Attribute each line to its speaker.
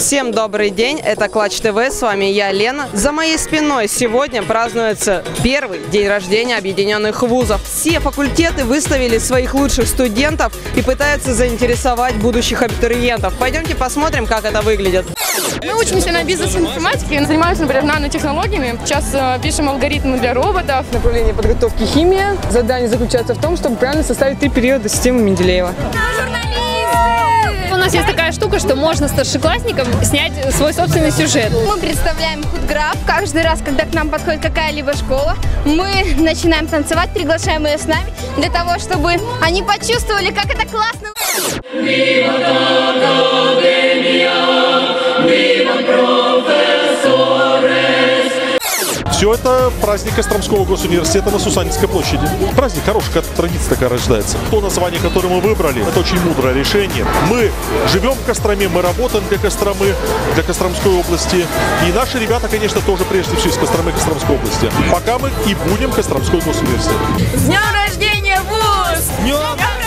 Speaker 1: Всем добрый день, это Клатч ТВ, с вами я, Лена. За моей спиной сегодня празднуется первый день рождения объединенных вузов. Все факультеты выставили своих лучших студентов и пытаются заинтересовать будущих абитуриентов. Пойдемте посмотрим, как это выглядит.
Speaker 2: Мы учимся на бизнес-информатике, занимаемся, например, нанотехнологиями. Сейчас пишем алгоритмы для роботов.
Speaker 3: Направление подготовки химия. Задание заключается в том, чтобы правильно составить 3 периода системы Менделеева.
Speaker 2: У нас есть такая штука, что можно старшеклассникам снять свой собственный сюжет.
Speaker 4: Мы представляем худграф. Каждый раз, когда к нам подходит какая-либо школа, мы начинаем танцевать, приглашаем ее с нами, для того, чтобы они почувствовали, как это классно.
Speaker 5: Все это праздник Костромского госуниверситета на Сусанинской площади. Праздник хороший, когда традиция такая рождается. То название, которое мы выбрали, это очень мудрое решение. Мы живем в Костроме, мы работаем для Костромы, для Костромской области. И наши ребята, конечно, тоже прежде всего из Костромы и Костромской области. Пока мы и будем Костромской госуниверситет.
Speaker 2: С днем рождения, вуз!
Speaker 5: Днем